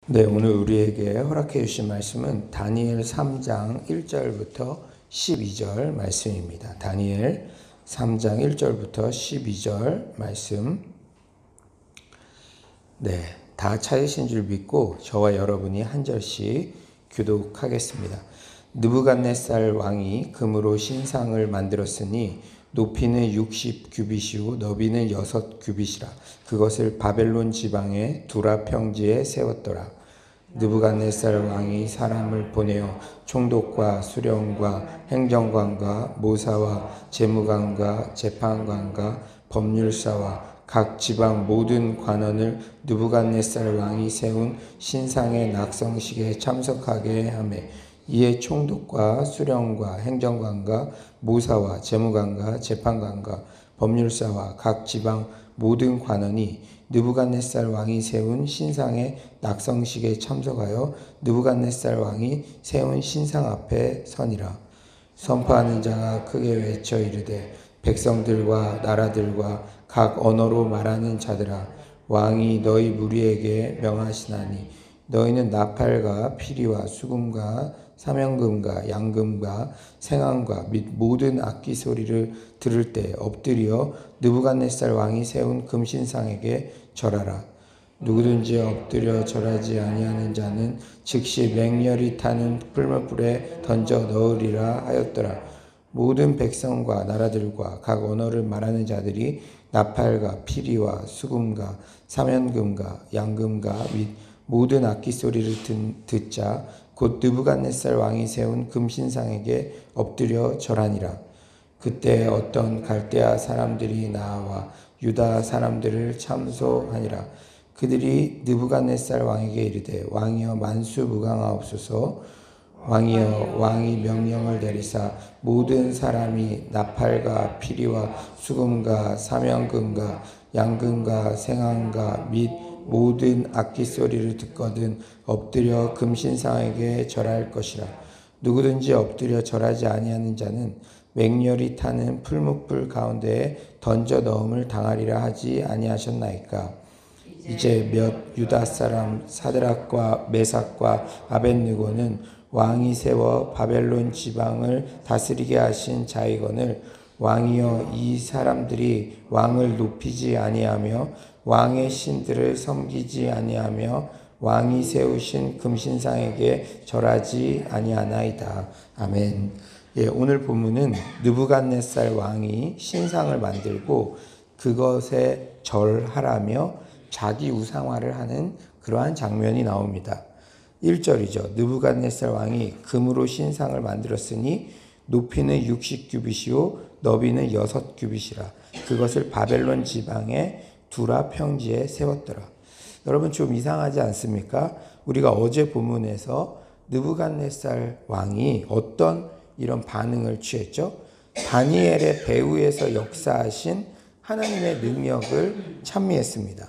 네, 오늘 우리에게 허락해 주신 말씀은 다니엘 3장 1절부터 12절 말씀입니다. 다니엘 3장 1절부터 12절 말씀. 네, 다 찾으신 줄 믿고 저와 여러분이 한 절씩 교독하겠습니다. 느부갓네살 왕이 금으로 신상을 만들었으니 높이는 60규빗이요 너비는 6규빗이라. 그것을 바벨론 지방의 두라 평지에 세웠더라. 느부갓네살 왕이 사람을 보내어 총독과 수령과 행정관과 모사와 재무관과 재판관과 법률사와 각 지방 모든 관원을 느부갓네살 왕이 세운 신상의 낙성식에 참석하게 하매, 이에 총독과 수령과 행정관과 모사와 재무관과 재판관과 법률사와 각 지방 모든 관원이 느부갓네살 왕이 세운 신상의 낙성식에 참석하여 느부갓네살 왕이 세운 신상 앞에 서니라. 선포하는 자가 크게 외쳐 이르되, 백성들과 나라들과 각 언어로 말하는 자들아, 왕이 너희 무리에게 명하시나니 너희는 나팔과 피리와 수금과 사명금과 양금과 생황과 및 모든 악기 소리를 들을 때 엎드려 느부갓네살 왕이 세운 금신상에게 절하라. 누구든지 엎드려 절하지 아니하는 자는 즉시 맹렬히 타는 풀무불에 던져 넣으리라 하였더라. 모든 백성과 나라들과 각 언어를 말하는 자들이 나팔과 피리와 수금과 사면금과 양금과 및 모든 악기 소리를 듣자 곧 느부갓네살 왕이 세운 금신상에게 엎드려 절하니라. 그때 어떤 갈대아 사람들이 나와 유다 사람들을 참소하니라. 그들이 느부갓네살 왕에게 이르되, 왕이여 만수무강하옵소서. 왕이여, 왕이 명령을 내리사 모든 사람이 나팔과 피리와 수금과 사명금과 양금과 생황과 및 모든 악기 소리를 듣거든 엎드려 금신상에게 절할 것이라. 누구든지 엎드려 절하지 아니하는 자는 맹렬히 타는 풀무불 가운데에 던져 넣음을 당하리라 하지 아니하셨나이까. 이제 몇 유다 사람 사드락과 메삭과 아벳느고는 왕이 세워 바벨론 지방을 다스리게 하신 자이거늘, 왕이여, 이 사람들이 왕을 높이지 아니하며 왕의 신들을 섬기지 아니하며 왕이 세우신 금신상에게 절하지 아니하나이다. 아멘. 예, 오늘 본문은 느부갓네살 왕이 신상을 만들고 그것에 절하라며 자기 우상화를 하는 그러한 장면이 나옵니다. 1절이죠. 느부갓네살 왕이 금으로 신상을 만들었으니 높이는 60규빗이요 너비는 6규빗이라. 그것을 바벨론 지방의 두라 평지에 세웠더라. 여러분, 좀 이상하지 않습니까? 우리가 어제 본문에서 느부갓네살 왕이 어떤 이런 반응을 취했죠? 다니엘의 배후에서 역사하신 하나님의 능력을 찬미했습니다.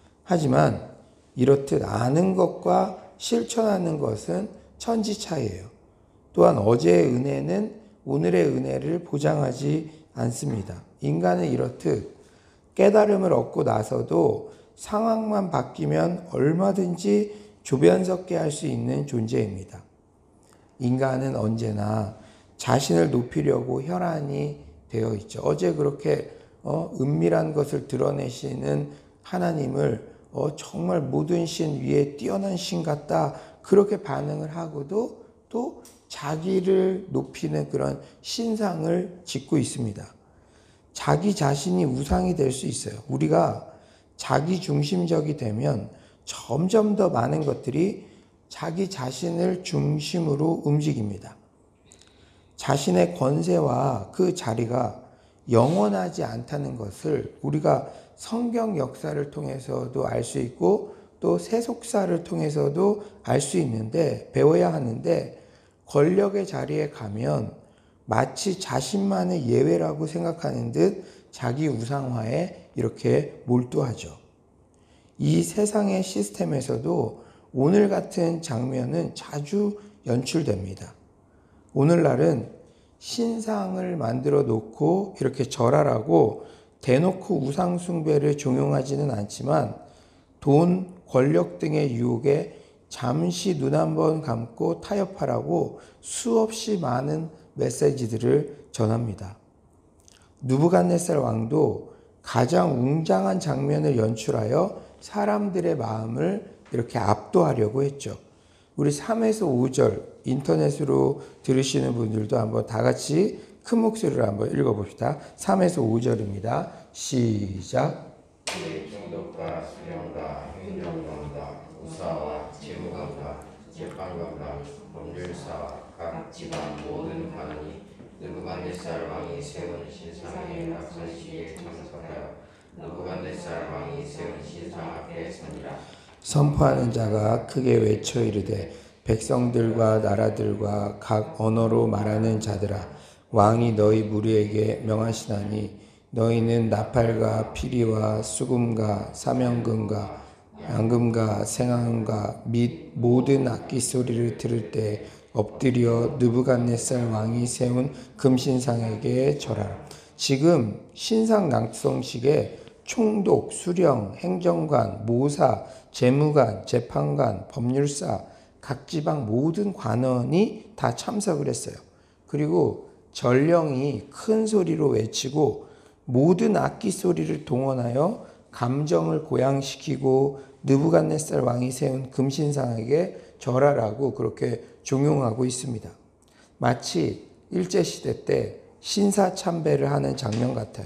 하지만 이렇듯 아는 것과 실천하는 것은 천지 차이예요. 또한 어제의 은혜는 오늘의 은혜를 보장하지 않습니다. 인간은 이렇듯 깨달음을 얻고 나서도 상황만 바뀌면 얼마든지 조변석게 할 수 있는 존재입니다. 인간은 언제나 자신을 높이려고 혈안이 되어 있죠. 어제 그렇게 은밀한 것을 드러내시는 하나님을 정말 모든 신 위에 뛰어난 신 같다, 그렇게 반응을 하고도 또 자기를 높이는 그런 신상을 짓고 있습니다. 자기 자신이 우상이 될 수 있어요. 우리가 자기 중심적이 되면 점점 더 많은 것들이 자기 자신을 중심으로 움직입니다. 자신의 권세와 그 자리가 영원하지 않다는 것을 우리가 성경 역사를 통해서도 알 수 있고 또 세속사를 통해서도 알 수 있는데, 배워야 하는데, 권력의 자리에 가면 마치 자신만의 예외라고 생각하는 듯 자기 우상화에 이렇게 몰두하죠. 이 세상의 시스템에서도 오늘 같은 장면은 자주 연출됩니다. 오늘날은 신상을 만들어 놓고 이렇게 절하라고 대놓고 우상 숭배를 종용하지는 않지만 돈, 권력 등의 유혹에 잠시 눈 한번 감고 타협하라고 수없이 많은 메시지들을 전합니다. 느부갓네살 왕도 가장 웅장한 장면을 연출하여 사람들의 마음을 이렇게 압도하려고 했죠. 우리 3에서 5절 인터넷으로 들으시는 분들도 한번 다 같이 큰 목소리로 한번 읽어봅시다. 3에서 5절입니다. 시작. 중독과 수령과 행정관과 우사와 재무관과 재판관과 법률사와 각 지방 모든 관원이 느부갓네살 왕이 세운 신상의 낙선식에 참석하여 느부갓네살 왕이 세운 신상 앞에 서니라. 선포하는 자가 크게 외쳐 이르되 백성들과 나라들과 각 언어로 말하는 자들아 왕이 너희 무리에게 명하시나니 너희는 나팔과 피리와 수금과 사명금과 양금과 생황과 및 모든 악기 소리를 들을 때 엎드려 느부갓네살 왕이 세운 금신상에게 절하라. 지금 신상 낭송식에 총독, 수령, 행정관, 모사, 재무관, 재판관, 법률사, 각 지방 모든 관원이 다 참석을 했어요. 그리고 전령이 큰 소리로 외치고 모든 악기 소리를 동원하여 감정을 고양시키고 느부갓네살 왕이 세운 금신상에게 절하라고 그렇게 종용하고 있습니다. 마치 일제시대 때 신사참배를 하는 장면 같아요.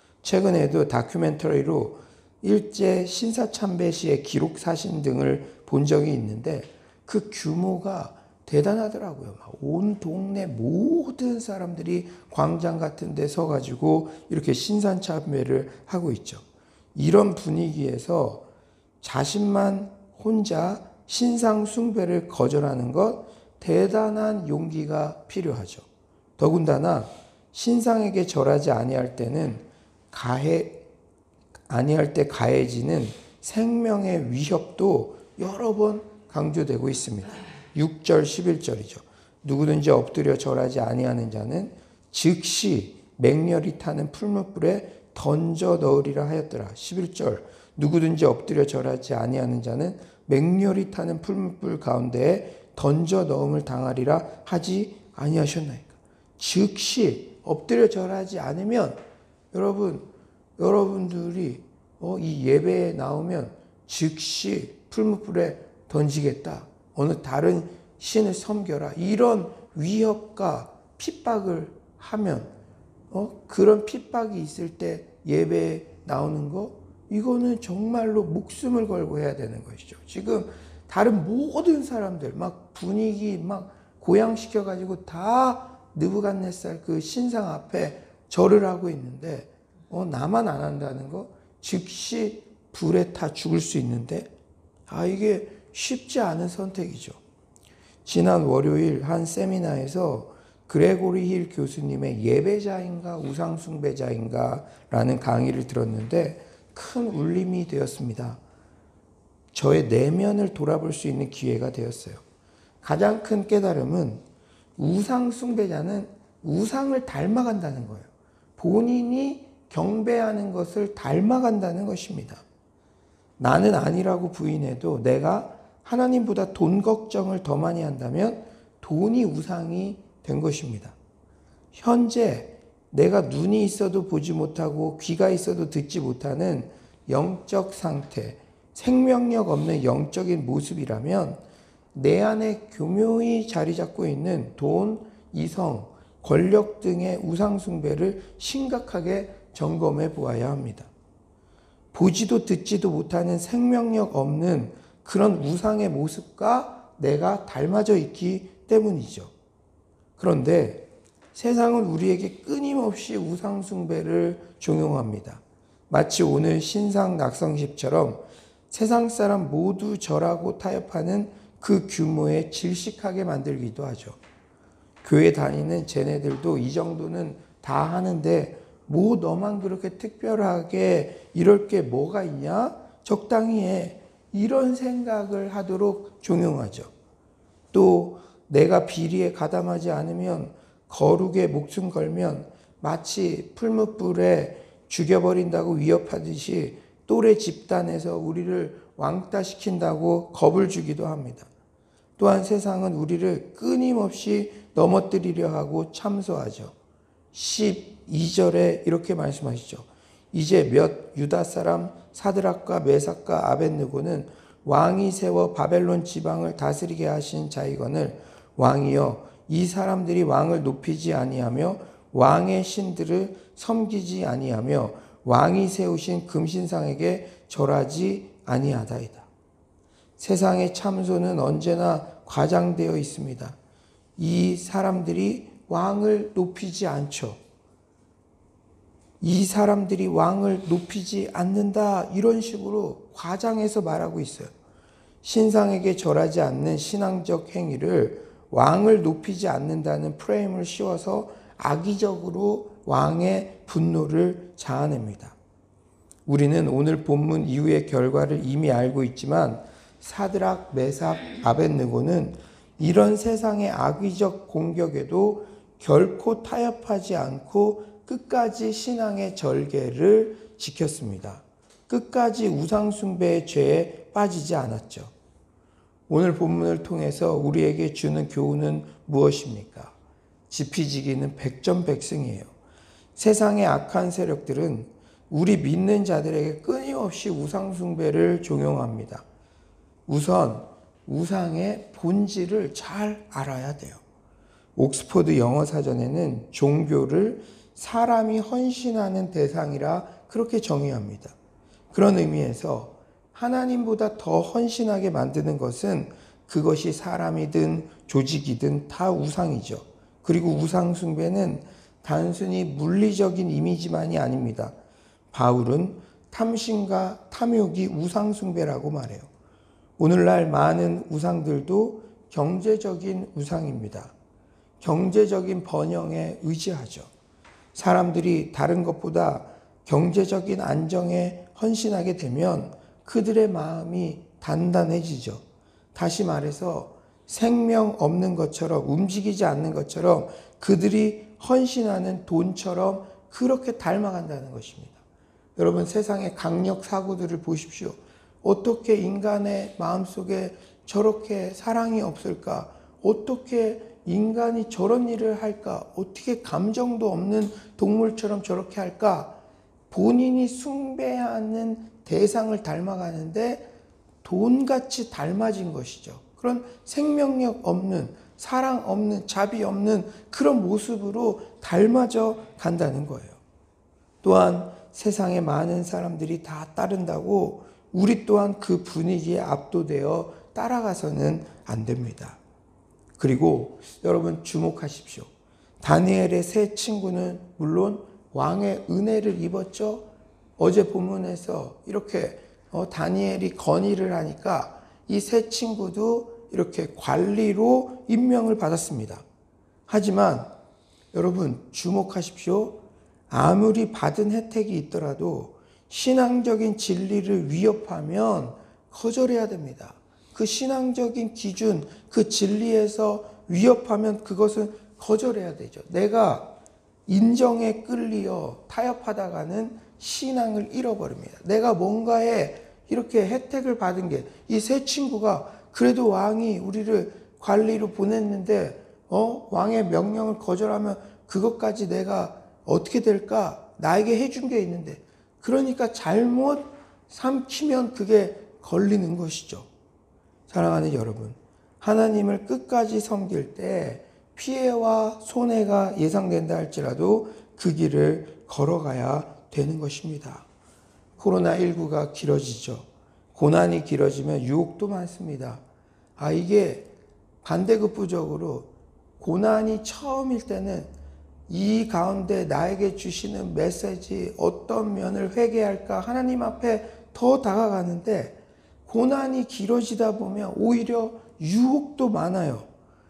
최근에도 다큐멘터리로 일제 신사참배 시의 기록 사진 등을 본 적이 있는데 그 규모가 대단하더라고요. 온 동네 모든 사람들이 광장 같은 데 서가지고 이렇게 신사참배를 하고 있죠. 이런 분위기에서 자신만 혼자 신상 숭배를 거절하는 것 대단한 용기가 필요하죠. 더군다나 신상에게 절하지 아니할 때는 아니할 때 가해지는 생명의 위협도 여러 번 강조되고 있습니다. 6절 11절이죠. 누구든지 엎드려 절하지 아니하는 자는 즉시 맹렬히 타는 풀무불에 던져 넣으리라 하였더라. 11절 누구든지 엎드려 절하지 아니하는 자는 맹렬히 타는 풀무불 가운데에 던져 넣음을 당하리라 하지 아니하셨나이까. 즉시 엎드려 절하지 않으면 여러분들이 이 예배에 나오면 즉시 풀무불에 던지겠다. 어느 다른 신을 섬겨라. 이런 위협과 핍박을 하면 그런 핍박이 있을 때 예배에 나오는 거 이거는 정말로 목숨을 걸고 해야 되는 것이죠. 지금 다른 모든 사람들 막 분위기 막 고양시켜 가지고 다 느부갓네살 그 신상 앞에 절을 하고 있는데 나만 안 한다는 거 즉시 불에 타 죽을 수 있는데 이게 쉽지 않은 선택이죠. 지난 월요일 한 세미나에서 그레고리 힐 교수님의 예배자인가 우상숭배자인가 라는 강의를 들었는데 큰 울림이 되었습니다. 저의 내면을 돌아볼 수 있는 기회가 되었어요. 가장 큰 깨달음은 우상숭배자는 우상을 닮아간다는 거예요. 본인이 경배하는 것을 닮아간다는 것입니다. 나는 아니라고 부인해도 내가 하나님보다 돈 걱정을 더 많이 한다면 돈이 우상이 된 것입니다. 현재 내가 눈이 있어도 보지 못하고 귀가 있어도 듣지 못하는 영적 상태, 생명력 없는 영적인 모습이라면 내 안에 교묘히 자리 잡고 있는 돈, 이성, 권력 등의 우상숭배를 심각하게 점검해 보아야 합니다. 보지도 듣지도 못하는 생명력 없는 그런 우상의 모습과 내가 닮아져 있기 때문이죠. 그런데 세상은 우리에게 끊임없이 우상숭배를 종용합니다. 마치 오늘 신상 낙성식처럼 세상 사람 모두 절하고 타협하는 그 규모에 질식하게 만들기도 하죠. 교회 다니는 쟤네들도 이 정도는 다 하는데 뭐 너만 그렇게 특별하게 이럴 게 뭐가 있냐? 적당히 해. 이런 생각을 하도록 종용하죠. 또 내가 비리에 가담하지 않으면 거룩에 목숨 걸면 마치 풀무불에 죽여버린다고 위협하듯이 또래 집단에서 우리를 왕따시킨다고 겁을 주기도 합니다. 또한 세상은 우리를 끊임없이 넘어뜨리려 하고 참소하죠. 12절에 이렇게 말씀하시죠. 이제 몇 유다 사람 사드락과 메삭과 아벳느고는 왕이 세워 바벨론 지방을 다스리게 하신 자이거늘 왕이여 이 사람들이 왕을 높이지 아니하며 왕의 신들을 섬기지 아니하며 왕이 세우신 금신상에게 절하지 아니하다이다. 세상의 참소는 언제나 과장되어 있습니다. 이 사람들이 왕을 높이지 않죠. 이 사람들이 왕을 높이지 않는다, 이런 식으로 과장해서 말하고 있어요. 신상에게 절하지 않는 신앙적 행위를 왕을 높이지 않는다는 프레임을 씌워서 악의적으로 왕의 분노를 자아냅니다. 우리는 오늘 본문 이후의 결과를 이미 알고 있지만 사드락, 메삭, 아벳느고는 이런 세상의 악의적 공격에도 결코 타협하지 않고 끝까지 신앙의 절개를 지켰습니다. 끝까지 우상숭배의 죄에 빠지지 않았죠. 오늘 본문을 통해서 우리에게 주는 교훈은 무엇입니까? 지피지기는 백전백승이에요. 세상의 악한 세력들은 우리 믿는 자들에게 끊임없이 우상숭배를 종용합니다. 우선 우상의 본질을 잘 알아야 돼요. 옥스퍼드 영어사전에는 종교를 사람이 헌신하는 대상이라 그렇게 정의합니다. 그런 의미에서 하나님보다 더 헌신하게 만드는 것은 그것이 사람이든 조직이든 다 우상이죠. 그리고 우상 숭배는 단순히 물리적인 이미지만이 아닙니다. 바울은 탐심과 탐욕이 우상 숭배라고 말해요. 오늘날 많은 우상들도 경제적인 우상입니다. 경제적인 번영에 의지하죠. 사람들이 다른 것보다 경제적인 안정에 헌신하게 되면 그들의 마음이 단단해지죠. 다시 말해서 생명 없는 것처럼, 움직이지 않는 것처럼 그들이 헌신하는 돈처럼 그렇게 닮아간다는 것입니다. 여러분, 세상의 강력 사고들을 보십시오. 어떻게 인간의 마음속에 저렇게 사랑이 없을까? 어떻게 인간이 저런 일을 할까? 어떻게 감정도 없는 동물처럼 저렇게 할까? 본인이 숭배하는 대상을 닮아가는데 돈같이 닮아진 것이죠. 그런 생명력 없는, 사랑 없는, 자비 없는 그런 모습으로 닮아져 간다는 거예요. 또한 세상의 많은 사람들이 다 따른다고 우리 또한 그 분위기에 압도되어 따라가서는 안 됩니다. 그리고 여러분 주목하십시오. 다니엘의 세 친구는 물론 왕의 은혜를 입었죠. 어제 본문에서 이렇게 다니엘이 건의를 하니까 이 세 친구도 이렇게 관리로 임명을 받았습니다. 하지만 여러분 주목하십시오. 아무리 받은 혜택이 있더라도 신앙적인 진리를 위협하면 거절해야 됩니다. 그 신앙적인 기준, 그 진리에서 위협하면 그것은 거절해야 되죠. 내가 인정에 끌리어 타협하다가는 신앙을 잃어버립니다. 내가 뭔가에 이렇게 혜택을 받은 게, 이 세 친구가 그래도 왕이 우리를 관리로 보냈는데 왕의 명령을 거절하면 그것까지 내가 어떻게 될까? 나에게 해준 게 있는데, 그러니까 잘못 삼키면 그게 걸리는 것이죠. 사랑하는 여러분, 하나님을 끝까지 섬길 때 피해와 손해가 예상된다 할지라도 그 길을 걸어가야 되는 것입니다. 코로나19가 길어지죠. 고난이 길어지면 유혹도 많습니다. 이게 반대급부적으로 고난이 처음일 때는 이 가운데 나에게 주시는 메시지, 어떤 면을 회개할까 하나님 앞에 더 다가가는데, 고난이 길어지다 보면 오히려 유혹도 많아요.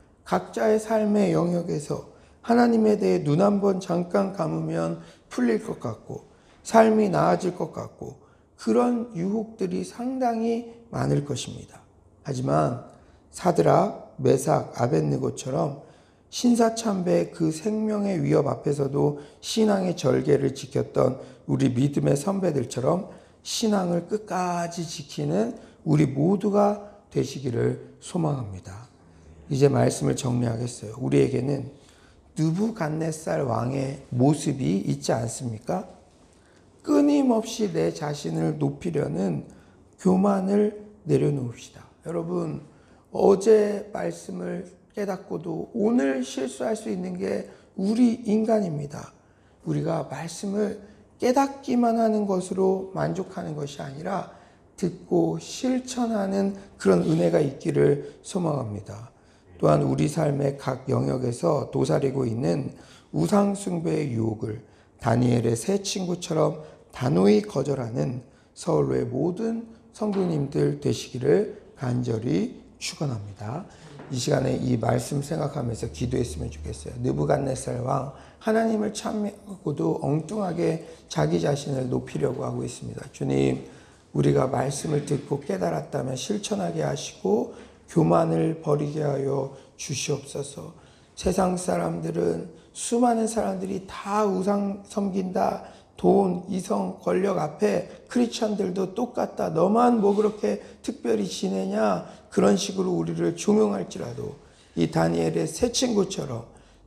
각자의 삶의 영역에서 하나님에 대해 눈 한번 잠깐 감으면 풀릴 것 같고 삶이 나아질 것 같고 그런 유혹들이 상당히 많을 것입니다. 하지만 사드락, 메삭, 아벳느고처럼 신사참배의 그 생명의 위협 앞에서도 신앙의 절개를 지켰던 우리 믿음의 선배들처럼 신앙을 끝까지 지키는 우리 모두가 되시기를 소망합니다. 이제 말씀을 정리하겠어요. 우리에게는 느부갓네살 왕의 모습이 있지 않습니까? 끊임없이 내 자신을 높이려는 교만을 내려놓읍시다. 여러분, 어제 말씀을 깨닫고도 오늘 실수할 수 있는 게 우리 인간입니다. 우리가 말씀을 깨닫기만 하는 것으로 만족하는 것이 아니라 듣고 실천하는 그런 은혜가 있기를 소망합니다. 또한 우리 삶의 각 영역에서 도사리고 있는 우상숭배의 유혹을 다니엘의 세 친구처럼 단호히 거절하는 서울로의 모든 성도님들 되시기를 간절히 축원합니다. 이 시간에 이 말씀 생각하면서 기도했으면 좋겠어요. 느부갓네살 왕, 하나님을 찬미하고도 엉뚱하게 자기 자신을 높이려고 하고 있습니다. 주님, 우리가 말씀을 듣고 깨달았다면 실천하게 하시고 교만을 버리게 하여 주시옵소서. 세상 사람들은, 수많은 사람들이 다 우상 섬긴다, 돈, 이성, 권력 앞에 크리스천들도 똑같다, 너만 뭐 그렇게 특별히 지내냐, 그런 식으로 우리를 종용할지라도 이 다니엘의 세 친구처럼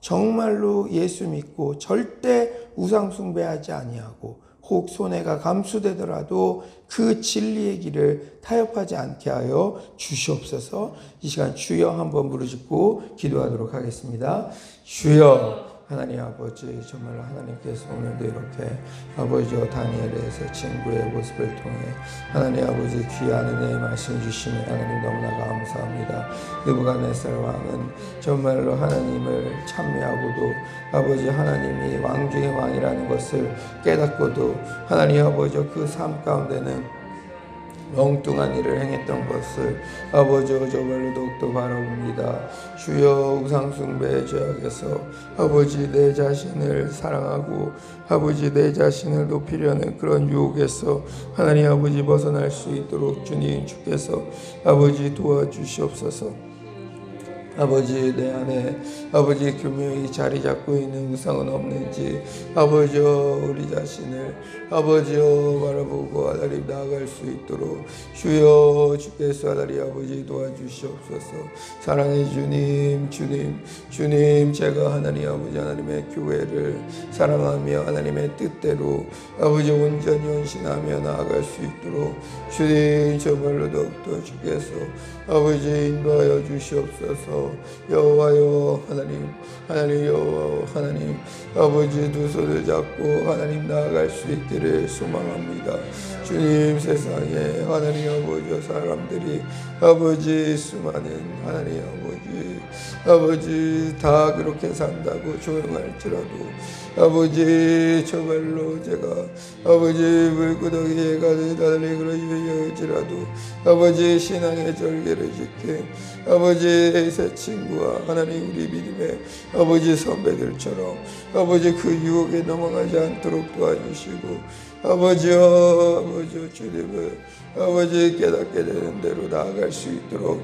정말로 예수 믿고 절대 우상 숭배하지 아니하고 혹 손해가 감수되더라도 그 진리의 길을 타협하지 않게 하여 주시옵소서. 이 시간 주여 한번 부르짖고 기도하도록 하겠습니다. 주여, 하나님 아버지, 정말로 하나님께서 오늘도 이렇게 아버지와 다니엘의 세 친구의 모습을 통해 하나님 아버지 귀한 은혜의 말씀 주시며 하나님 너무나 감사합니다. 느부갓네살 왕은 정말로 하나님을 찬미하고도 아버지 하나님이 왕 중의 왕이라는 것을 깨닫고도 하나님 아버지 그 삶 가운데는 엉뚱한 일을 행했던 것을 아버지 정말로 더욱더 바라봅니다. 주여, 우상숭배의 죄악에서 아버지 내 자신을 사랑하고 아버지 내 자신을 높이려는 그런 유혹에서 하나님 아버지 벗어날 수 있도록 주님 주께서 아버지 도와주시옵소서. 아버지 내 안에 아버지 교묘히 자리 잡고 있는 우상은 없는지 아버지여 우리 자신을 아버지여 바라보고 하나님 나아갈 수 있도록 주여 주께서 하나님 아버지 도와주시옵소서. 사랑의 주님 제가 하나님 아버지 하나님의 교회를 사랑하며 하나님의 뜻대로 아버지 온전히 헌신하며 나아갈 수 있도록 주님 정말로 더욱더 주께서 아버지 인도하여 주시옵소서. 여호와여 하나님 여호와 하나님 아버지 두 손을 잡고 하나님 나아갈 수 있기를 소망합니다. 주님, 세상에 하나님 아버지 사람들이 아버지 수많은 하나님 아버지 다 그렇게 산다고 조용할지라도 아버지 정말로 제가 아버지 물구덩이에 가는 나를 그러할지라도 아버지 신앙의 절개를 지킨 아버지 새 친구와 하나님 우리 믿음의 아버지 선배들처럼 아버지 그 유혹에 넘어가지 않도록 도와주시고 아버지여 주님을 아버지 깨닫게 되는 대로 나아갈 수 있도록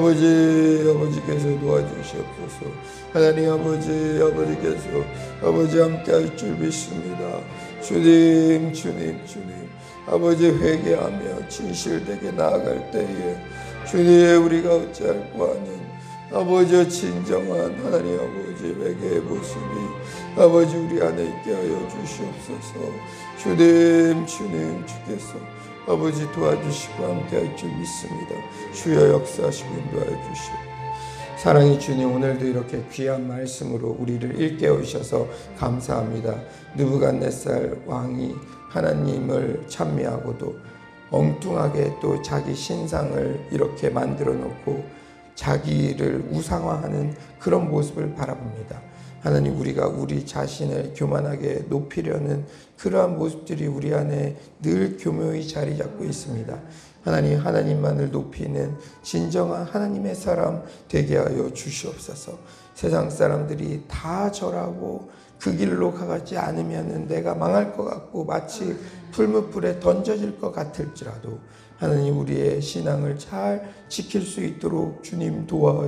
아버지께서 도와주시옵소서. 하나님 아버지께서 아버지 함께 할 줄 믿습니다. 주님 아버지 회개하며 진실되게 나아갈 때에 주님 우리가 어찌할까 하는 아버지 진정한 하나님 아버지 회개의 모습이 아버지 우리 안에 있게 하여 주시옵소서. 주님 주께서 아버지 도와주시고 함께할 줄 믿습니다. 주여 역사하시고 인도하여 주시옵소서. 사랑의 주님, 오늘도 이렇게 귀한 말씀으로 우리를 일깨우셔서 감사합니다. 느부갓네살 왕이 하나님을 찬미하고도 엉뚱하게 또 자기 신상을 이렇게 만들어 놓고 자기를 우상화하는 그런 모습을 바라봅니다. 하나님, 우리가 우리 자신을 교만하게 높이려는 그러한 모습들이 우리 안에 늘 교묘히 자리 잡고 있습니다. 하나님만을 높이는 진정한 하나님의 사람 되게 하여 주시옵소서. 세상 사람들이 다 절하고 그 길로 가지 않으면 내가 망할 것 같고 마치 풀무불에 던져질 것 같을지라도 하나님 우리의 신앙을 잘 지킬 수 있도록 주님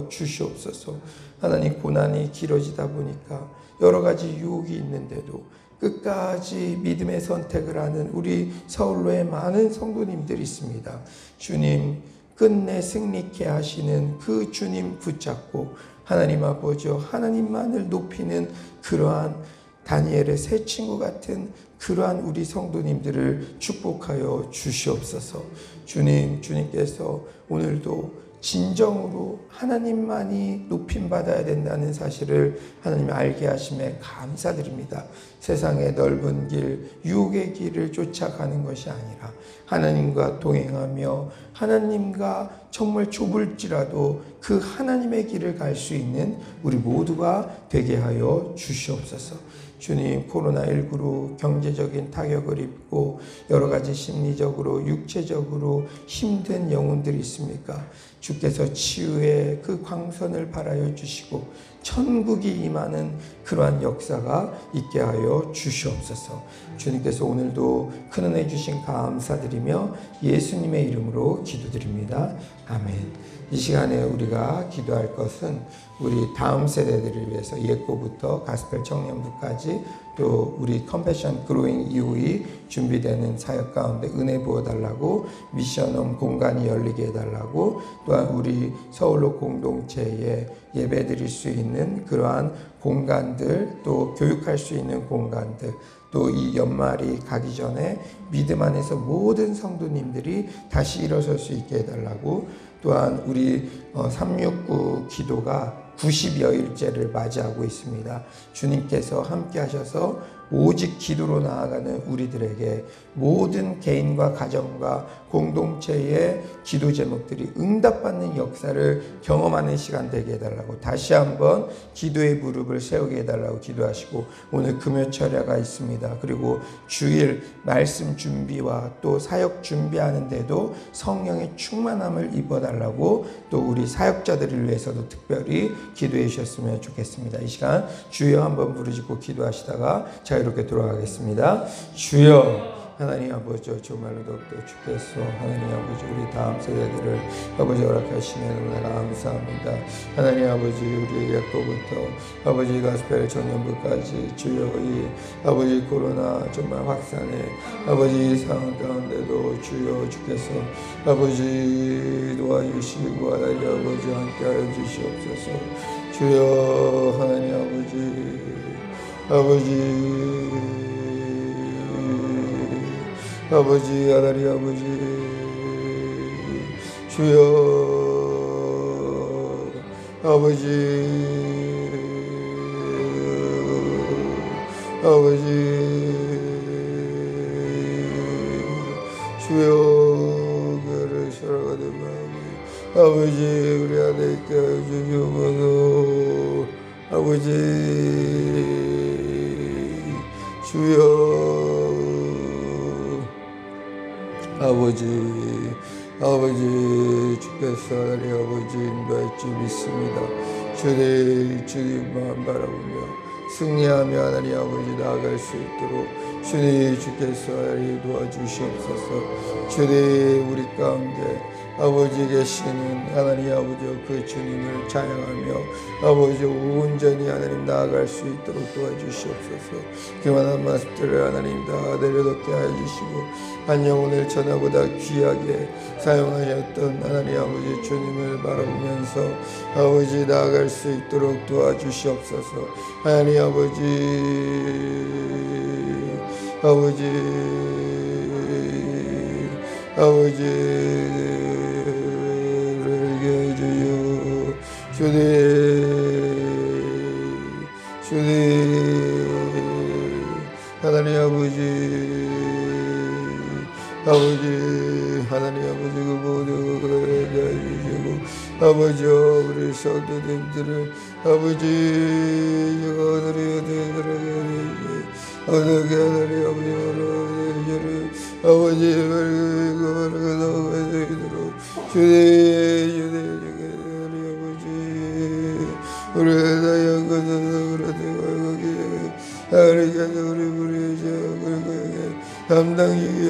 도와주시옵소서. 하나님, 고난이 길어지다 보니까 여러 가지 유혹이 있는데도 끝까지 믿음의 선택을 하는 우리 서울로의 많은 성도님들이 있습니다. 주님 끝내 승리케 하시는 그 주님 붙잡고 하나님 아버지요 하나님만을 높이는 그러한 다니엘의 새 친구 같은 그러한 우리 성도님들을 축복하여 주시옵소서. 주님께서 오늘도 진정으로 하나님만이 높임받아야 된다는 사실을 하나님 알게 하심에 감사드립니다. 세상의 넓은 길, 유혹의 길을 쫓아가는 것이 아니라 하나님과 동행하며 하나님과 정말 좁을지라도 그 하나님의 길을 갈 수 있는 우리 모두가 되게 하여 주시옵소서. 주님, 코로나19로 경제적인 타격을 입고 여러 가지 심리적으로 육체적으로 힘든 영혼들이 있습니까? 주께서 치유의 그 광선을 발하여 주시고 천국이 임하는 그러한 역사가 있게 하여 주시옵소서. 주님께서 오늘도 큰 은혜 주신 감사드리며 예수님의 이름으로 기도드립니다. 아멘. 이 시간에 우리가 기도할 것은 우리 다음 세대들을 위해서 예고부터 가스펠 청년부까지 또 우리 컴패션 그로잉 이후에 준비되는 사역 가운데 은혜 부어달라고 미션홈 공간이 열리게 해달라고 또한 우리 서울로 공동체에 예배 드릴 수 있는 그러한 공간들 또 교육할 수 있는 공간들 또 이 연말이 가기 전에 믿음 안에서 모든 성도님들이 다시 일어설 수 있게 해달라고 또한 우리 369 기도가 90여일째를 맞이하고 있습니다. 주님께서 함께 하셔서 오직 기도로 나아가는 우리들에게 모든 개인과 가정과 공동체의 기도 제목들이 응답받는 역사를 경험하는 시간 되게 해달라고 다시 한번 기도의 무릎을 세우게 해달라고 기도하시고 오늘 금요철야가 있습니다. 그리고 주일 말씀 준비와 또 사역 준비하는데도 성령의 충만함을 입어달라고 또 우리 사역자들을 위해서도 특별히 기도해 주셨으면 좋겠습니다. 이 시간 주여 한번 부르짖고 기도하시다가 자유롭게 돌아가겠습니다. 주여 하나님 아버지 정말로 더욱더 주께서 하나님 아버지 우리 다음 세대들을 아버지 허락하시면 너무나 감사합니다. 하나님 아버지 우리 예고부터 아버지 가스펠 청년부까지 주여 이 아버지 코로나 정말 확산의 아버지 이 상황 가운데도 주여 주께서 아버지 도와주시고 하나님 아버지 함께하여 주시옵소서. 주여 하나님 아버지 하나님 아버지 주여 아버지 주여 그를 살아가는 마음이 아버지 우리 안에 있게 해주시옵소서. 아버지 주여 아버지 주께서 하나님 아버지 인도할 줄 믿습니다. 주님만 바라보며 승리하며 하나님 아버지 나아갈 수 있도록 주께서 하나님 도와주시옵소서. 우리 가운데 아버지 계시는 하나님 아버지 그 주님을 찬양하며 아버지 온전히 하나님 나아갈 수 있도록 도와주시옵소서. 그만한 말씀들을 하나님 다 내려놓게 하여 주시고 한 영혼을 전하보다 귀하게 사용하셨던 하나님 아버지 주님을 바라보면서 아버지 나아갈 수 있도록 도와주시옵소서. 하나님 하나님 아버지 그 모든 것을 해주시고 아버지 우리 성도님들을 아버지 어떻게 하나님 아버지 우리 나의 것을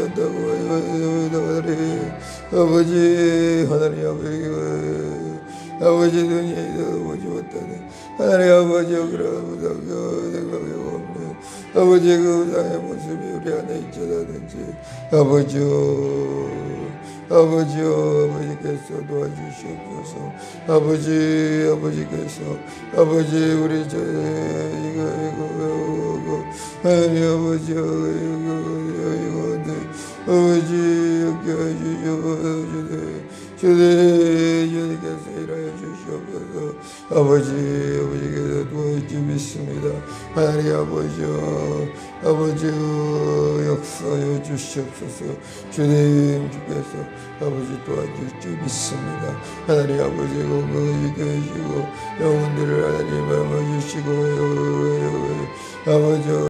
담당이었다고 아버지 하나님 아버지 아버지 눈이 보지 못하는 하나님 아버지 그런 생각이 없는 아버지 그 우상의 모습이 우리 안에 있다든지 아버지께서 도와주시옵소서. 아버지께서 우리 하나님 아버지 주님께서 일하여 주시옵소서. 아버지께서 도와주시 믿습니다. 하나님 아버지 역사여 주시옵소서. 주께서 아버지 도와주시 믿습니다. 하나님 아버지 건강하시게 하시고 영혼들을 하나님 마음해 주시고 아버지